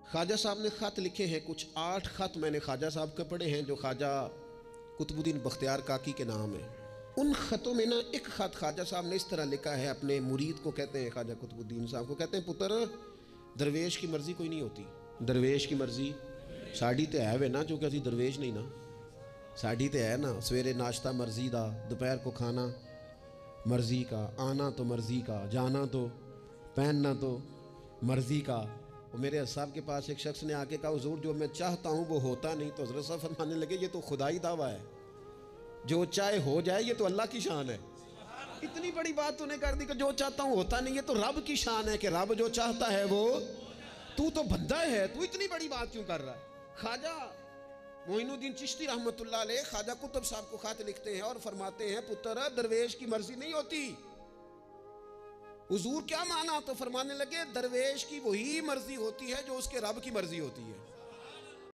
ख्वाजा साहब ने ख़त लिखे हैं कुछ 8 ख़त मैंने ख्वाजा साहब के पढ़े हैं जो ख्वाजा कुतुबुद्दीन बख्तियार काकी के नाम है। उन ख़तों में ना एक ख़त ख्वाजा साहब ने इस तरह लिखा है अपने मुरीद को, कहते हैं ख्वाजा कुतुबुद्दीन साहब को, कहते हैं पुत्र दरवेश की मर्ज़ी कोई नहीं होती। दरवेश की मर्ज़ी साड़ी तो है वे ना, जो कि असी दरवेश नहीं ना, साड़ी तो है ना। सवेरे नाश्ता मर्ज़ी का, दोपहर को खाना मर्ज़ी का, आना तो मर्ज़ी का, जाना तो, पहनना तो मर्ज़ी का। और मेरे साहब के पास एक शख्स ने आके कहा हुजूर जो मैं चाहता हूँ वो होता नहीं। तो हज़रत साहब फरमाने लगे ये तो खुदाई दावा है, जो चाहे हो जाए ये तो अल्लाह की शान है। इतनी बड़ी बात तूने कर दी कि जो चाहता हूँ होता नहीं, ये तो रब की शान है कि रब जो चाहता है वो, तू तो बंदा है, तू इतनी बड़ी बात क्यों कर रहा है। ख्वाजा मोइनुद्दीन चिश्ती रहमतुल्लाह अलैह ख्वाजा कुतुब साहब को खत लिखते हैं और फरमाते हैं पुत्र दरवेश की मर्जी नहीं होती। हुजूर क्या माना? तो फरमाने लगे दरवेश की वही मर्जी होती है जो उसके रब की मर्जी होती है।